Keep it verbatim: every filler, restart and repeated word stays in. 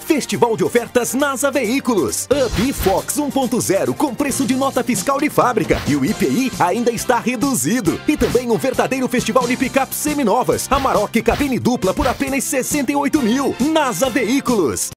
Festival de ofertas NASA Veículos. Up Fox um ponto zero com preço de nota fiscal de fábrica. E o I P I ainda está reduzido. E também um verdadeiro festival de picapes seminovas. Amarok cabine dupla por apenas sessenta e oito mil. NASA Veículos.